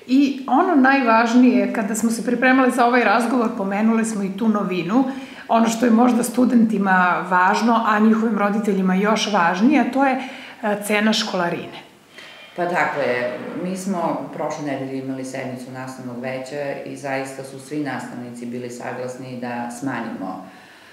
I ono najvažnije, kada smo se pripremali za ovaj razgovor, pomenuli smo i tu novinu, ono što je možda studentima važno, a njihovim roditeljima još važnije, a to je cena školarine. Pa dakle, mi smo prošle nedelje imali sednicu nastavnog veća i zaista su svi nastavnici bili saglasni da smanjimo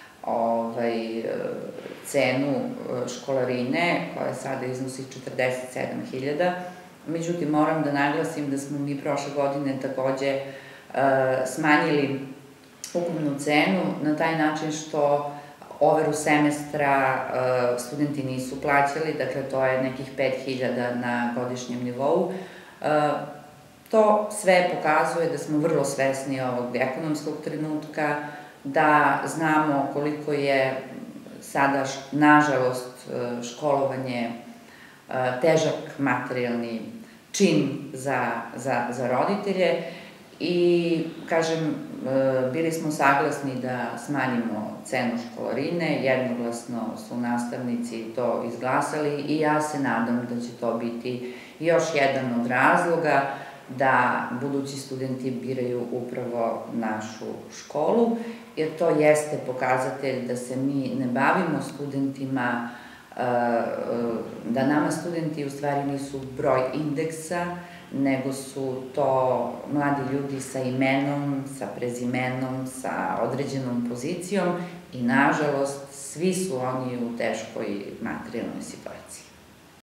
cenu školarine, koja sada iznosi 47.000. Međutim, moram da naglasim da smo mi prošle godine takođe smanjili ukupnu cenu na taj način što overu semestra studenti nisu plaćali, dakle to je nekih 5.000 na godišnjem nivou. To sve pokazuje da smo vrlo svesni ovog ekonomskog trenutka, da znamo koliko je sada, nažalost, školovanje težak materijalni čin za roditelje i, kažem, bili smo saglasni da smanjimo cenu školarine, jednoglasno su nastavnici to izglasali i ja se nadam da će to biti još jedan od razloga da budući studenti biraju upravo našu školu, jer to jeste pokazatelj da se mi ne bavimo studentima, da nama studenti u stvari nisu broj indeksa, nego su to mladi ljudi sa imenom, sa prezimenom, sa određenom pozicijom i, nažalost, svi su oni u teškoj materijalnoj situaciji.